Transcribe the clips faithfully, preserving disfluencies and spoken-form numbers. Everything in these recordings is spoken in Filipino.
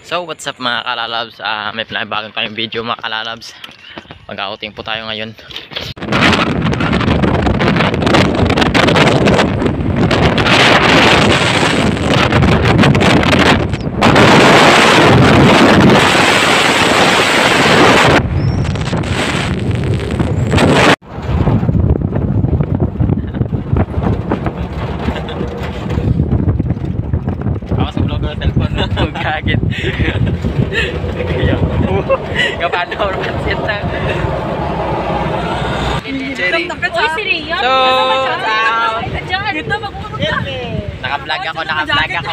So what's up mga kalalabs, uh, may pinabagong tayong video mga kalalabs. Mag-outing po tayo ngayon. Kaget. Kapano naman sita. So, naka-vlog ako, naka-vlog ako.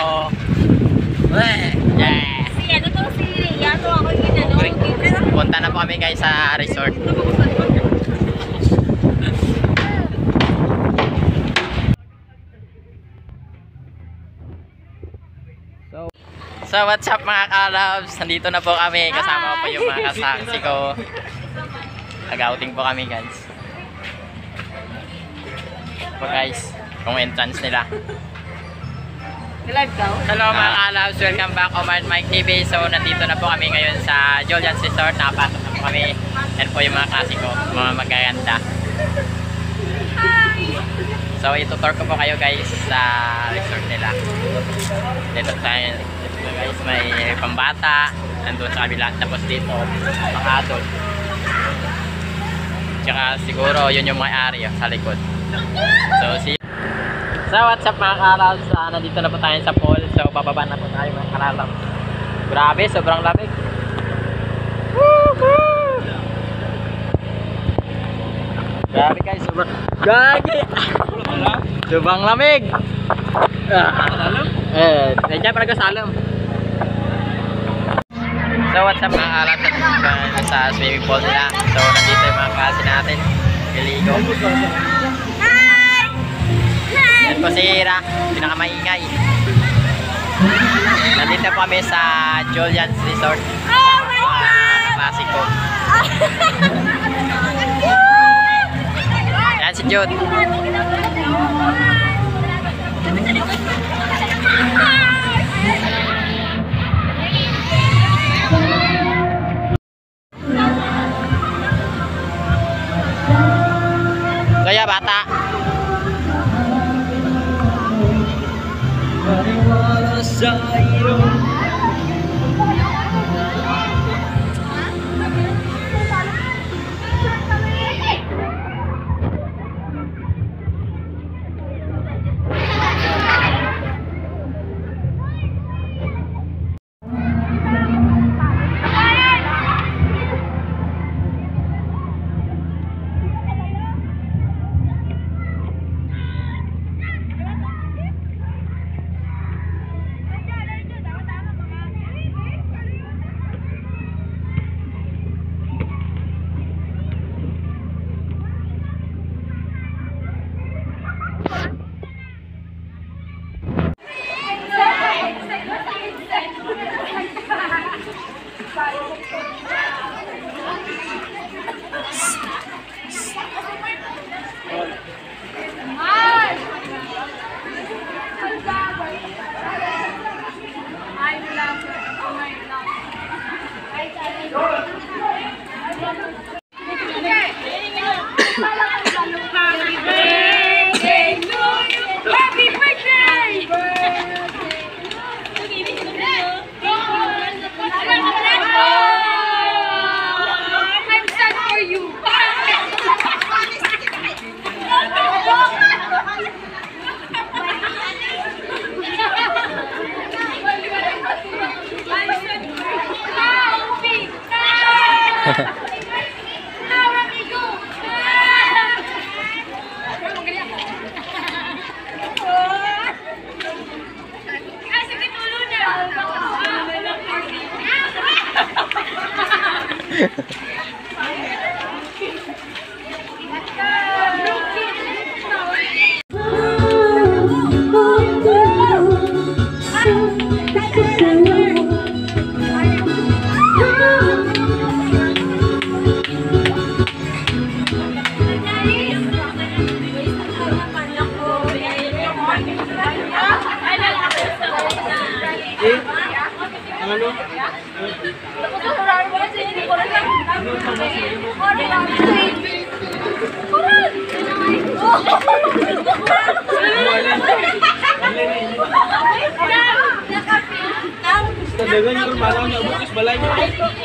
Yeah. Si ano to, si Ria to ako yung ginano. Punta na po kami guys sa resort. So what's up mga kalabs, nandito na po kami, kasama ko po yung mga kasaksi ko. Nag-outing po kami guys. Po guys, kung entrance nila. Live daw? Hello mga kalabs, welcome back to Omar Mike T V. So nandito na po kami ngayon sa Julian's Resort. Nakapasok na po kami. Yan po yung mga kasi ko, mga magaganda. So itutur ko po kayo guys sa resort nila. Dito tayo. Guys, may pambata nandun sa kabila, tapos dito makadol, tsaka siguro yun yung may-ari sa likod. So see you. So what's up mga kalabs, uh, nandito na po tayo sa pool. So bababa na po tayo mga kalabs. Grabe, sobrang lamig. Woohoo! Grabe guys, sobrang gagi. Sobrang lamig. Eh, nandiyan pa nagkasalam. So what's up mga kalabs, nandito sa swimming pool nila. So nandito yung mga klase natin, niligo. Hi! Hi! Yan po si Ira, pinakamaingay. Nandito po kami sa Julian's Resort. Oh my Mga God! klasiko. Yan si Jude. Kaya bata. Mariwala sa iyo. Talaga yung malang na bukas balay mo.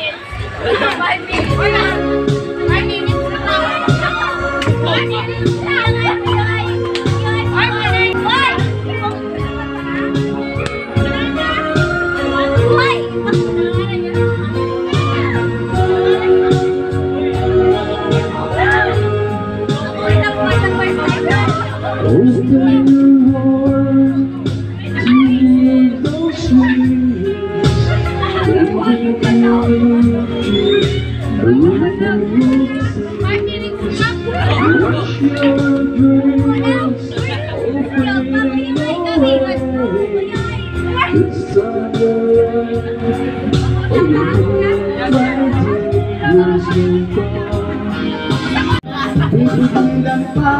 Pipigilan pa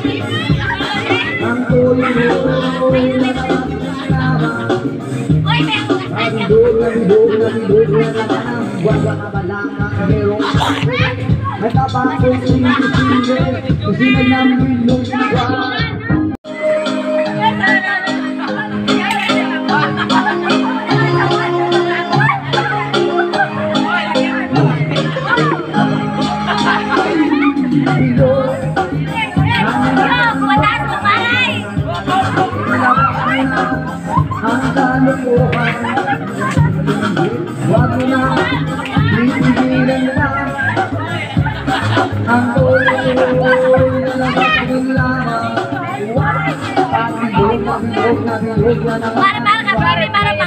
ang tuloy mo na ang dulang-dulang-dulang naman wala ka ba lang ang merong may tapakong sinisili kasi nagnamin nung iba. Ang kalukuhan, wag mo na pipigilan na ang tuloy na nagpapagin lamang. Pag-ibig, pag-ibig, pag-ibig na naman. Para para ka, baby, para pa.